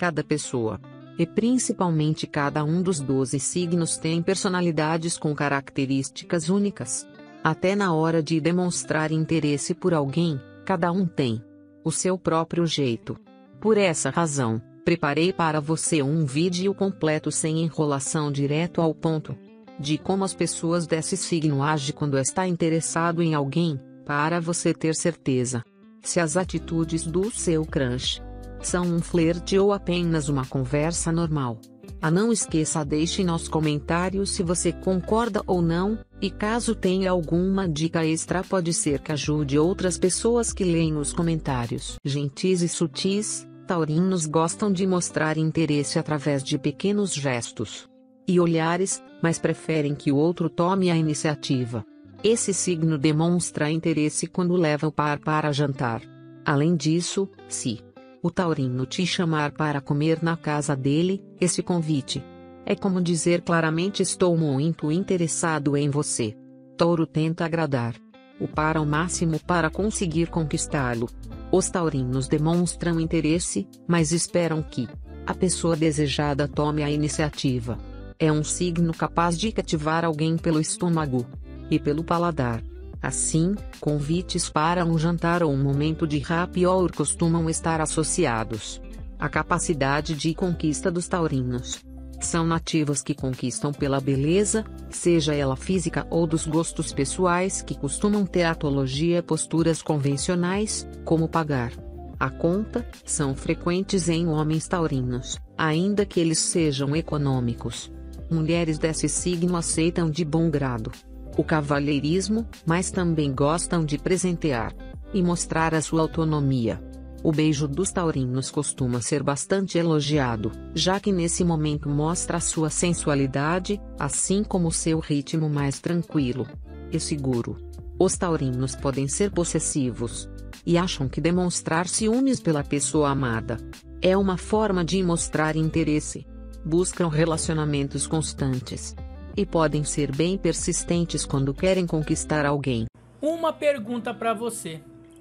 cada pessoa. E principalmente cada um dos 12 signos tem personalidades com características únicas. Até na hora de demonstrar interesse por alguém, cada um tem o seu próprio jeito. Por essa razão, preparei para você um vídeo completo sem enrolação, direto ao ponto, de como as pessoas desse signo agem quando está interessado em alguém, para você ter certeza se as atitudes do seu crush são um flerte ou apenas uma conversa normal. Não esqueça, deixe nos comentários se você concorda ou não, e caso tenha alguma dica extra pode ser que ajude outras pessoas que leem os comentários. Gentis e sutis, taurinos gostam de mostrar interesse através de pequenos gestos e olhares, mas preferem que o outro tome a iniciativa. Esse signo demonstra interesse quando leva o par para jantar. Além disso, se o taurino te chamar para comer na casa dele, esse convite é como dizer claramente: estou muito interessado em você. Touro tenta agradar o par ao máximo para conseguir conquistá-lo. Os taurinos demonstram interesse, mas esperam que a pessoa desejada tome a iniciativa. É um signo capaz de cativar alguém pelo estômago e pelo paladar. Assim, convites para um jantar ou um momento de happy hour costumam estar associados à capacidade de conquista dos taurinos. São nativos que conquistam pela beleza, seja ela física ou dos gostos pessoais, que costumam ter atologia e posturas convencionais, como pagar a conta, são frequentes em homens taurinos, ainda que eles sejam econômicos. Mulheres desse signo aceitam de bom grado o cavalheirismo, mas também gostam de presentear e mostrar a sua autonomia. O beijo dos taurinos costuma ser bastante elogiado, já que nesse momento mostra a sua sensualidade, assim como seu ritmo mais tranquilo e seguro. Os taurinos podem ser possessivos e acham que demonstrar ciúmes pela pessoa amada é uma forma de mostrar interesse. Buscam relacionamentos constantes e podem ser bem persistentes quando querem conquistar alguém. Uma pergunta para você: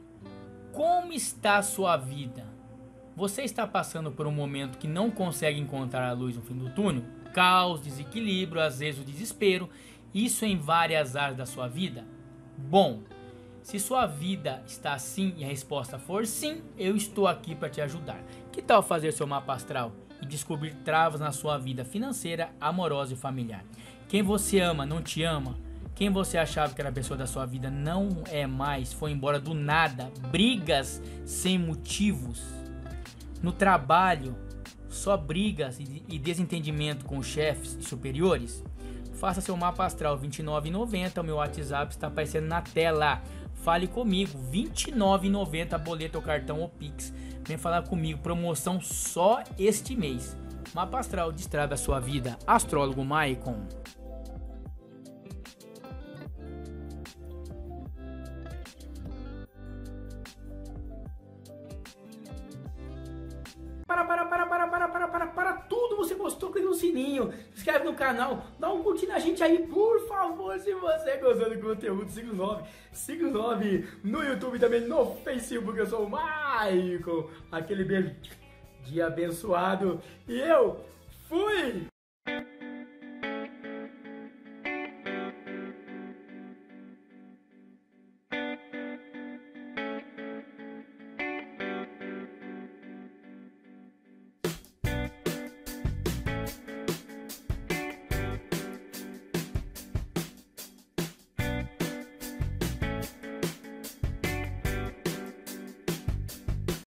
como está a sua vida? Você está passando por um momento que não consegue encontrar a luz no fim do túnel? Caos, desequilíbrio, às vezes o desespero, isso em várias áreas da sua vida? Bom, se sua vida está assim e a resposta for sim, eu estou aqui para te ajudar. Que tal fazer seu mapa astral e descobrir travas na sua vida financeira, amorosa e familiar? Quem você ama não te ama? Quem você achava que era a pessoa da sua vida não é mais, foi embora do nada, brigas sem motivos. No trabalho, só brigas e desentendimento com chefes e superiores? Faça seu mapa astral, R$ 29,90, o meu WhatsApp está aparecendo na tela. Fale comigo, R$ 29,90, boleto ou cartão ou Pix. Vem falar comigo, promoção só este mês. Mapa astral, destrave a sua vida. Astrólogo Maicon. Para tudo, você gostou, clica no sininho, se inscreve no canal, dá um curtir na gente aí, por favor, se você gostou do conteúdo, siga o 9 no YouTube e também no Facebook. Eu sou o Maicon, aquele beijo de abençoado e eu fui!